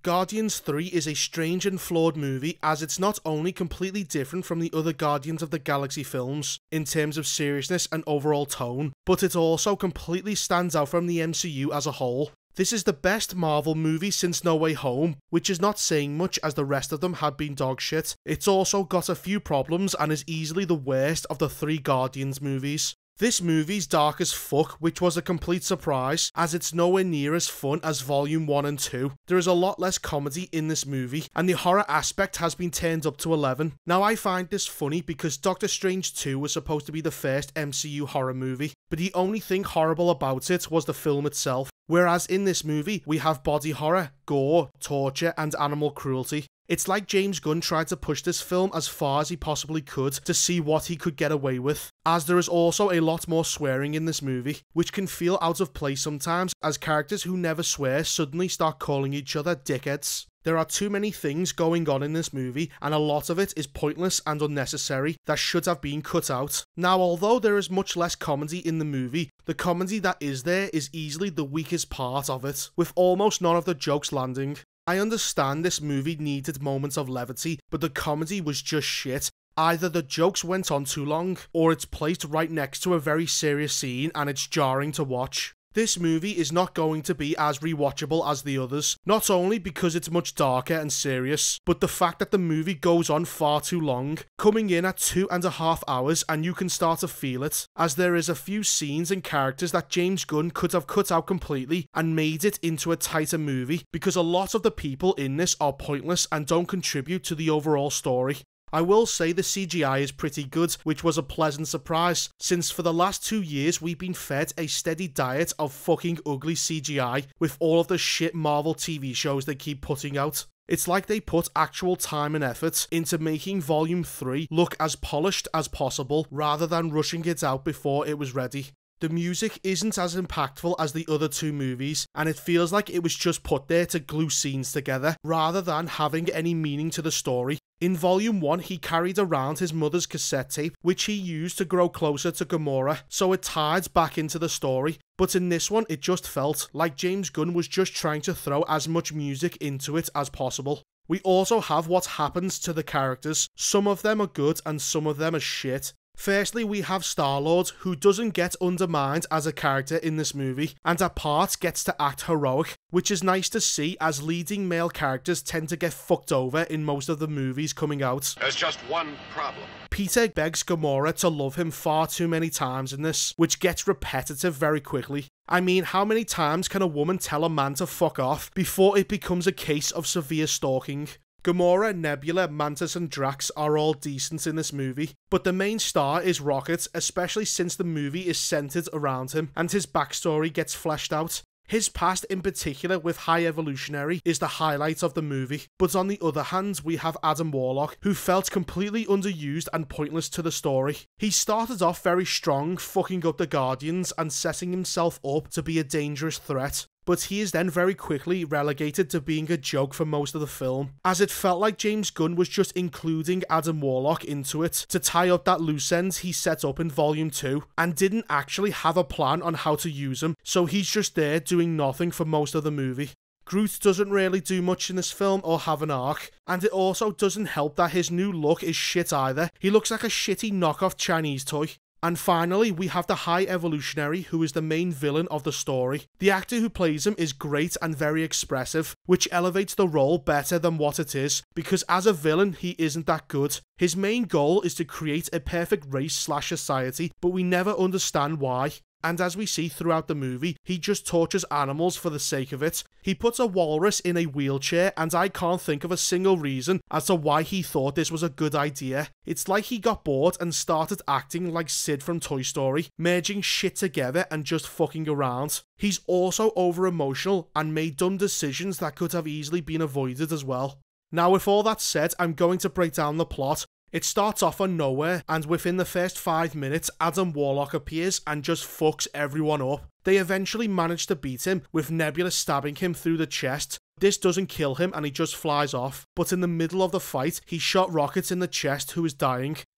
Guardians 3 is a strange and flawed movie, as it's not only completely different from the other Guardians of the Galaxy films in terms of seriousness and overall tone, but it also completely stands out from the MCU as a whole. This is the best Marvel movie since No Way Home, which is not saying much as the rest of them had been dog shit. It's also got a few problems and is easily the worst of the 3 Guardians movies. This movie's dark as fuck, which was a complete surprise, as it's nowhere near as fun as Volume 1 and 2. There is a lot less comedy in this movie, and the horror aspect has been turned up to 11. Now I find this funny because Doctor Strange 2 was supposed to be the first MCU horror movie, but the only thing horrible about it was the film itself. Whereas in this movie, we have body horror, gore, torture, and animal cruelty. It's like James Gunn tried to push this film as far as he possibly could to see what he could get away with, as there is also a lot more swearing in this movie, which can feel out of place sometimes as characters who never swear suddenly start calling each other dickheads. There are too many things going on in this movie, and a lot of it is pointless and unnecessary that should have been cut out. Now, although there is much less comedy in the movie, the comedy that is there is easily the weakest part of it, with almost none of the jokes landing. I understand this movie needed moments of levity, but the comedy was just shit. Either the jokes went on too long, or it's placed right next to a very serious scene and it's jarring to watch. This movie is not going to be as rewatchable as the others, not only because it's much darker and serious, but the fact that the movie goes on far too long, coming in at 2.5 hours, and you can start to feel it, as there is a few scenes and characters that James Gunn could have cut out completely and made it into a tighter movie, because a lot of the people in this are pointless and don't contribute to the overall story. I will say the CGI is pretty good, which was a pleasant surprise, since for the last 2 years we've been fed a steady diet of fucking ugly CGI with all of the shit Marvel TV shows they keep putting out. It's like they put actual time and effort into making Volume 3 look as polished as possible rather than rushing it out before it was ready. The music isn't as impactful as the other 2 movies, and it feels like it was just put there to glue scenes together, rather than having any meaning to the story. In Volume 1, he carried around his mother's cassette tape, which he used to grow closer to Gamora, so it tied back into the story. But in this one, it just felt like James Gunn was just trying to throw as much music into it as possible. We also have what happens to the characters. Some of them are good and some of them are shit. Firstly, we have Star-Lord, who doesn't get undermined as a character in this movie, and at parts gets to act heroic, which is nice to see as leading male characters tend to get fucked over in most of the movies coming out. There's just one problem. Peter begs Gamora to love him far too many times in this, which gets repetitive very quickly. I mean, how many times can a woman tell a man to fuck off before it becomes a case of severe stalking? Gamora, Nebula, Mantis and Drax are all decent in this movie, but the main star is Rocket, especially since the movie is centered around him and his backstory gets fleshed out. His past in particular with High Evolutionary is the highlight of the movie, but on the other hand we have Adam Warlock, who felt completely underused and pointless to the story. He started off very strong, fucking up the Guardians and setting himself up to be a dangerous threat, but he is then very quickly relegated to being a joke for most of the film, as it felt like James Gunn was just including Adam Warlock into it to tie up that loose end he set up in Volume 2, and didn't actually have a plan on how to use him, so he's just there doing nothing for most of the movie. Groot doesn't really do much in this film or have an arc, and it also doesn't help that his new look is shit either. He looks like a shitty knockoff Chinese toy. And finally, we have the High Evolutionary, who is the main villain of the story. The actor who plays him is great and very expressive, which elevates the role better than what it is, because as a villain, he isn't that good. His main goal is to create a perfect race/society, but we never understand why. And as we see throughout the movie, he just tortures animals for the sake of it. He puts a walrus in a wheelchair, and I can't think of a single reason as to why he thought this was a good idea. It's like he got bored and started acting like Sid from Toy Story, merging shit together and just fucking around. He's also over-emotional and made dumb decisions that could have easily been avoided as well. Now, with all that said, I'm going to break down the plot. It starts off on nowhere, and within the first 5 minutes, Adam Warlock appears and just fucks everyone up. They eventually manage to beat him, with Nebula stabbing him through the chest. This doesn't kill him and he just flies off, but in the middle of the fight, he shot Rocket in the chest, who is dying.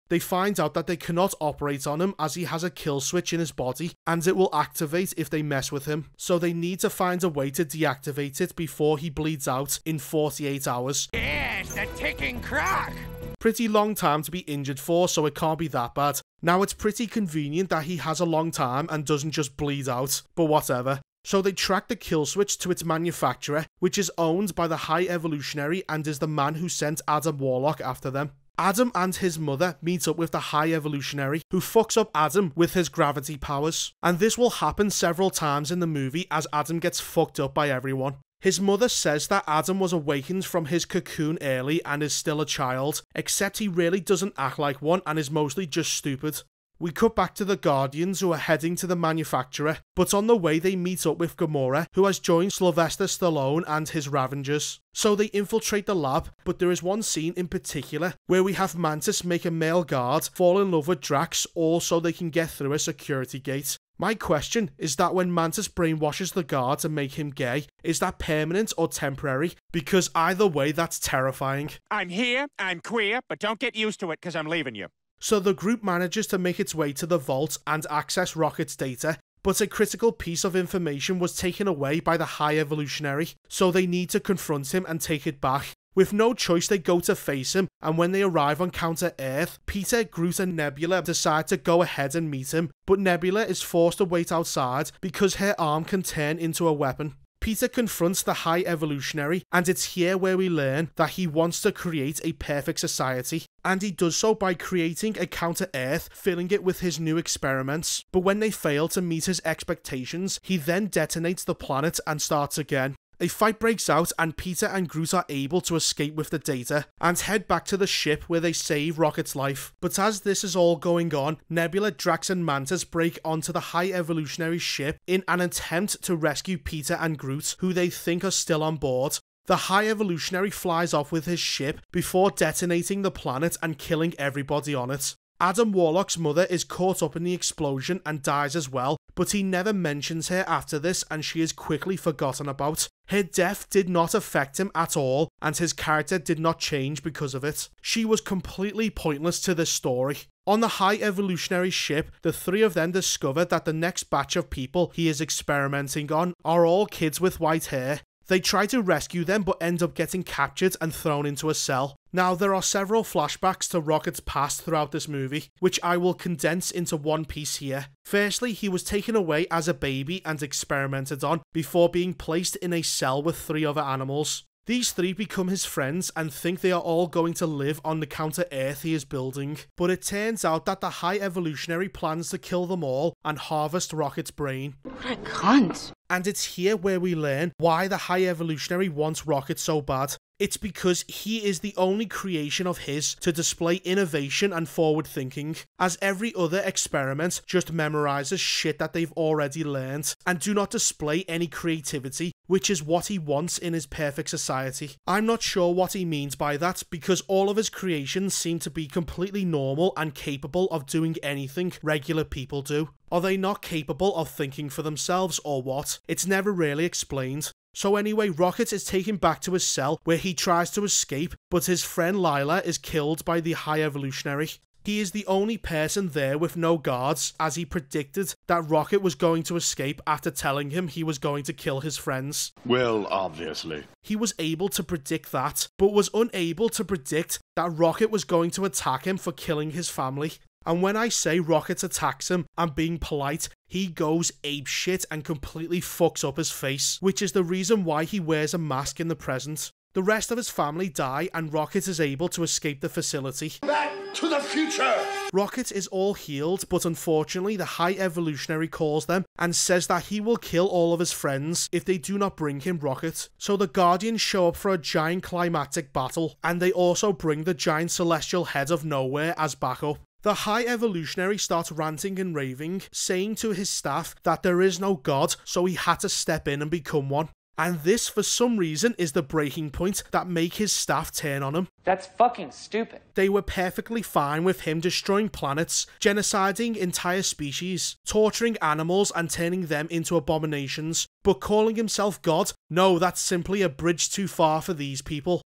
They find out that they cannot operate on him as he has a kill switch in his body and it will activate if they mess with him. So they need to find a way to deactivate it before he bleeds out in 48 hours. Yes, the ticking clock! Pretty long time to be injured for, so it can't be that bad. Now it's pretty convenient that he has a long time and doesn't just bleed out, but whatever. So they track the kill switch to its manufacturer, which is owned by the High Evolutionary and is the man who sent Adam Warlock after them. Adam and his mother meet up with the High Evolutionary, who fucks up Adam with his gravity powers. And this will happen several times in the movie as Adam gets fucked up by everyone. His mother says that Adam was awakened from his cocoon early and is still a child, except he really doesn't act like one and is mostly just stupid. We cut back to the Guardians who are heading to the manufacturer, but on the way they meet up with Gamora, who has joined Sylvester Stallone and his Ravengers. So they infiltrate the lab, but there is one scene in particular where we have Mantis make a male guard fall in love with Drax, all so they can get through a security gate. My question is that when Mantis brainwashes the guard to make him gay, is that permanent or temporary? Because either way, that's terrifying. I'm here, I'm queer, but don't get used to it because I'm leaving you. So the group manages to make its way to the vault and access Rocket's data, but a critical piece of information was taken away by the High Evolutionary, so they need to confront him and take it back. With no choice, they go to face him, and when they arrive on Counter-Earth, Peter, Groot and Nebula decide to go ahead and meet him, but Nebula is forced to wait outside because her arm can turn into a weapon. Peter confronts the High Evolutionary, and it's here where we learn that he wants to create a perfect society, and he does so by creating a Counter-Earth, filling it with his new experiments. But when they fail to meet his expectations, he then detonates the planet and starts again. A fight breaks out and Peter and Groot are able to escape with the data and head back to the ship where they save Rocket's life. But as this is all going on, Nebula, Drax and Mantis break onto the High Evolutionary ship in an attempt to rescue Peter and Groot, who they think are still on board. The High Evolutionary flies off with his ship before detonating the planet and killing everybody on it. Adam Warlock's mother is caught up in the explosion and dies as well, but he never mentions her after this and she is quickly forgotten about. Her death did not affect him at all, and his character did not change because of it. She was completely pointless to this story. On the High Evolutionary ship, the three of them discover that the next batch of people he is experimenting on are all kids with white hair. They try to rescue them but end up getting captured and thrown into a cell. Now, there are several flashbacks to Rocket's past throughout this movie, which I will condense into one piece here. Firstly, he was taken away as a baby and experimented on before being placed in a cell with 3 other animals. These 3 become his friends and think they are all going to live on the Counter-Earth he is building, but it turns out that the High Evolutionary plans to kill them all and harvest Rocket's brain. What a cunt. And it's here where we learn why the High Evolutionary wants Rocket so bad. It's because he is the only creation of his to display innovation and forward thinking, as every other experiment just memorizes shit that they've already learned and do not display any creativity, which is what he wants in his perfect society. I'm not sure what he means by that, because all of his creations seem to be completely normal and capable of doing anything regular people do. Are they not capable of thinking for themselves or what? It's never really explained. So anyway, Rocket is taken back to his cell where he tries to escape, but his friend Lila is killed by the High Evolutionary. He is the only person there with no guards, as he predicted that Rocket was going to escape after telling him he was going to kill his friends. Well, obviously. He was able to predict that, but was unable to predict that Rocket was going to attack him for killing his family. And when I say Rocket attacks him, I'm being polite, he goes apeshit and completely fucks up his face, which is the reason why he wears a mask in the present. The rest of his family die and Rocket is able to escape the facility. Back to the future! Rocket is all healed, but unfortunately the High Evolutionary calls them and says that he will kill all of his friends if they do not bring him Rocket. So the Guardians show up for a giant climactic battle, and they also bring the giant celestial head of Nowhere as backup. The High Evolutionary starts ranting and raving, saying to his staff that there is no God, so he had to step in and become one. And this, for some reason, is the breaking point that make his staff turn on him. That's fucking stupid. They were perfectly fine with him destroying planets, genociding entire species, torturing animals and turning them into abominations. But calling himself God? No, that's simply a bridge too far for these people.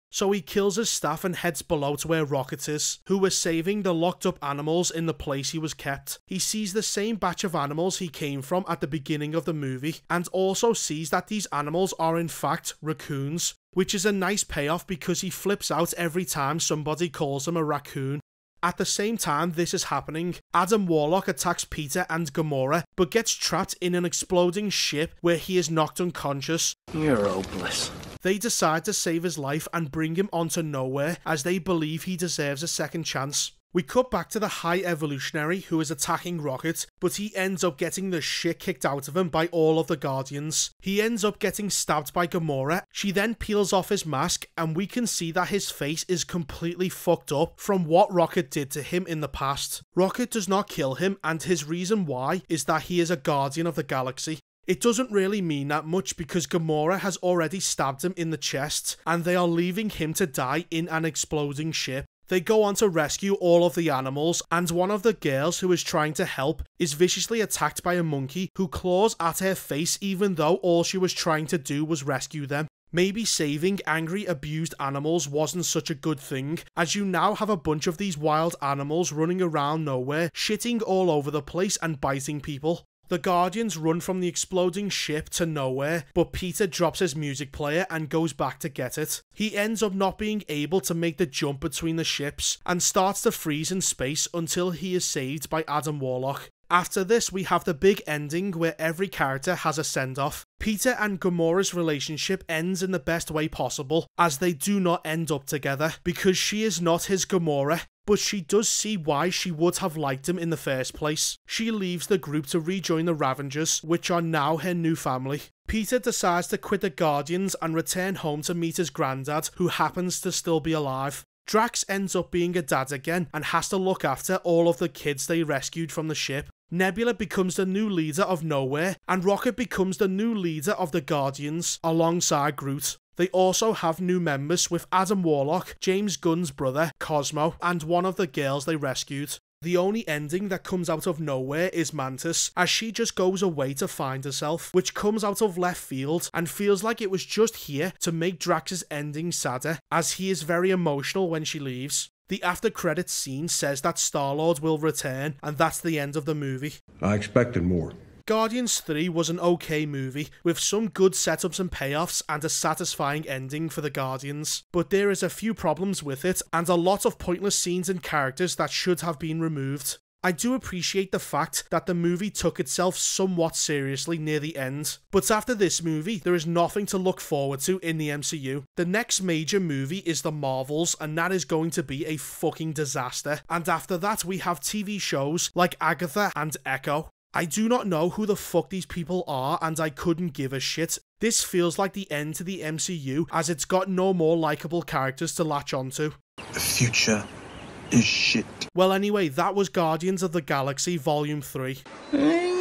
So he kills his staff and heads below to where Rocket is, who was saving the locked up animals in the place he was kept. He sees the same batch of animals he came from at the beginning of the movie, and also sees that these animals are in fact raccoons, which is a nice payoff because he flips out every time somebody calls him a raccoon. At the same time this is happening, Adam Warlock attacks Peter and Gamora, but gets trapped in an exploding ship where he is knocked unconscious. You're hopeless. They decide to save his life and bring him onto Nowhere as they believe he deserves a second chance. We cut back to the High Evolutionary who is attacking Rocket, but he ends up getting the shit kicked out of him by all of the Guardians. He ends up getting stabbed by Gamora. She then peels off his mask and we can see that his face is completely fucked up from what Rocket did to him in the past. Rocket does not kill him, and his reason why is that he is a Guardian of the Galaxy. It doesn't really mean that much because Gamora has already stabbed him in the chest and they are leaving him to die in an exploding ship. They go on to rescue all of the animals, and one of the girls who is trying to help is viciously attacked by a monkey who claws at her face even though all she was trying to do was rescue them. Maybe saving angry, abused animals wasn't such a good thing, as you now have a bunch of these wild animals running around Nowhere, shitting all over the place and biting people. The Guardians run from the exploding ship to Nowhere, but Peter drops his music player and goes back to get it. He ends up not being able to make the jump between the ships and starts to freeze in space until he is saved by Adam Warlock. After this, we have the big ending where every character has a send-off. Peter and Gamora's relationship ends in the best way possible, as they do not end up together, because she is not his Gamora, but she does see why she would have liked him in the first place. She leaves the group to rejoin the Ravengers, which are now her new family. Peter decides to quit the Guardians and return home to meet his granddad, who happens to still be alive. Drax ends up being a dad again and has to look after all of the kids they rescued from the ship. Nebula becomes the new leader of Nowhere, and Rocket becomes the new leader of the Guardians, alongside Groot. They also have new members with Adam Warlock, James Gunn's brother, Cosmo, and one of the girls they rescued. The only ending that comes out of nowhere is Mantis, as she just goes away to find herself, which comes out of left field and feels like it was just here to make Drax's ending sadder, as he is very emotional when she leaves. The after credits scene says that Star-Lord will return, and that's the end of the movie. I expected more. Guardians 3 was an okay movie, with some good setups and payoffs and a satisfying ending for the Guardians, but there is a few problems with it and a lot of pointless scenes and characters that should have been removed. I do appreciate the fact that the movie took itself somewhat seriously near the end, but after this movie, there is nothing to look forward to in the MCU. The next major movie is The Marvels, and that is going to be a fucking disaster, and after that we have TV shows like Agatha and Echo. I do not know who the fuck these people are, and I couldn't give a shit. This feels like the end to the MCU, as it's got no more likeable characters to latch onto. The future is shit. Well anyway, that was Guardians of the Galaxy Volume 3.